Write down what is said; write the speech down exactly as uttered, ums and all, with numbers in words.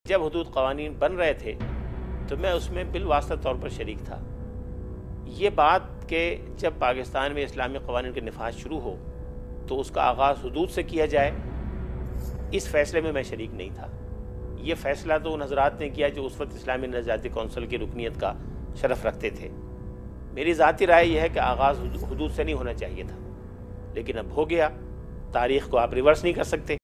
जब हुदूद क़वानीन बन रहे थे तो मैं उसमें बिलवास्ता तौर पर शरीक था। ये बात कि जब पाकिस्तान में इस्लामी क़वानीन के नफाज शुरू हो तो उसका आगाज़ हुदूद से किया जाए, इस फ़ैसले में मैं शरीक नहीं था। ये फ़ैसला तो उन हज़रात ने किया जो उस वक्त इस्लामी नज़ाती कौंसिल की रुकनीत का शरफ़ रखते थे। मेरी ज़ाती राय यह है कि आगाज़ हुदूद से नहीं होना चाहिए था, लेकिन अब हो गया। तारीख़ को आप रिवर्स नहीं कर सकते।